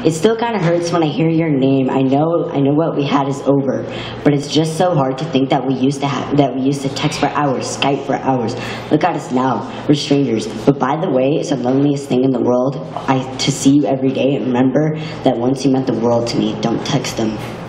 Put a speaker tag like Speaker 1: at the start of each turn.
Speaker 1: It still kind of hurts when I hear your name. I know what we had is over, but it's just so hard to think that we used to text for hours, Skype for hours. Look at us now. We're strangers. But by the way, it's the loneliest thing in the world to see you every day and remember that once you meant the world to me. Don't text them.